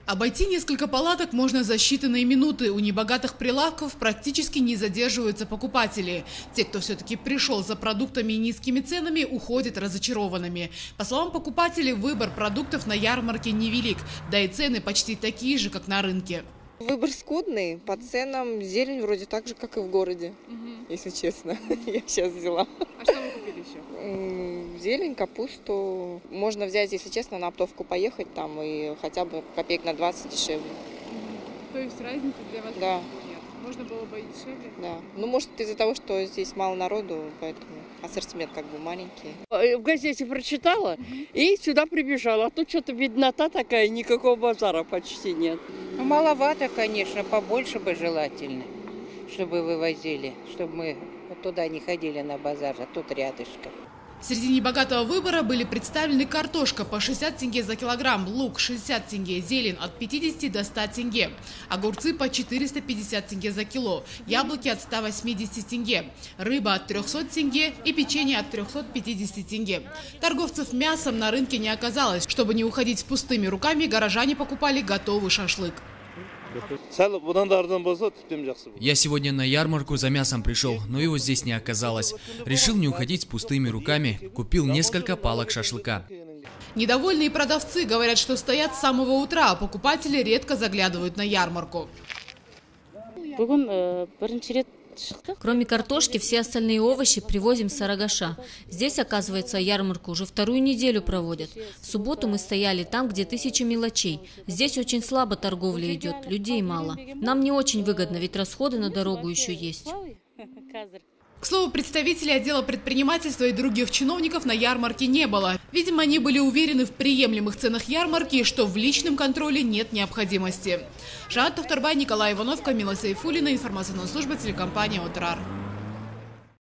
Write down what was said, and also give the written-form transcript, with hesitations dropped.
Обойти несколько палаток можно за считанные минуты. У небогатых прилавков практически не задерживаются покупатели. Те, кто все-таки пришел за продуктами и низкими ценами, уходят разочарованными. По словам покупателей, выбор продуктов на ярмарке невелик, да и цены почти такие же, как на рынке. Выбор скудный, по ценам зелень вроде так же, как и в городе, если честно. Я сейчас взяла. А что вы купили еще? Зелень, капусту. Можно взять, если честно, на оптовку поехать там и хотя бы копеек на 20 дешевле. То есть разницы для вас да. нет? Можно было бы и дешевле? Да. Ну, может, из-за того, что здесь мало народу, поэтому ассортимент как бы маленький. В газете прочитала и сюда прибежала. А тут что-то беднота такая, никакого базара почти нет. Ну, маловато, конечно, побольше бы желательно, чтобы вывозили, чтобы мы туда не ходили на базар, а тут рядышком. Среди небогатого выбора были представлены картошка по 60 тенге за килограмм, лук 60 тенге, зелень от 50 до 100 тенге, огурцы по 450 тенге за кило, яблоки от 180 тенге, рыба от 300 тенге и печенье от 350 тенге. Торговцев мясом на рынке не оказалось. Чтобы не уходить с пустыми руками, горожане покупали готовый шашлык. Я сегодня на ярмарку за мясом пришел, но его здесь не оказалось. Решил не уходить с пустыми руками, купил несколько палок шашлыка. Недовольные продавцы говорят, что стоят с самого утра, а покупатели редко заглядывают на ярмарку. Кроме картошки, все остальные овощи привозим с Сарагаша. Здесь, оказывается, ярмарку уже вторую неделю проводят. В субботу мы стояли там, где 1000 мелочей. Здесь очень слабо торговля идет, людей мало. Нам не очень выгодно, ведь расходы на дорогу еще есть. К слову, представителей отдела предпринимательства и других чиновников на ярмарке не было. Видимо, они были уверены в приемлемых ценах ярмарки и что в личном контроле нет необходимости. Жанат Тохтарбай, Николай Иванов, Камила Сайфуллина, информационная служба телекомпании «Отрар».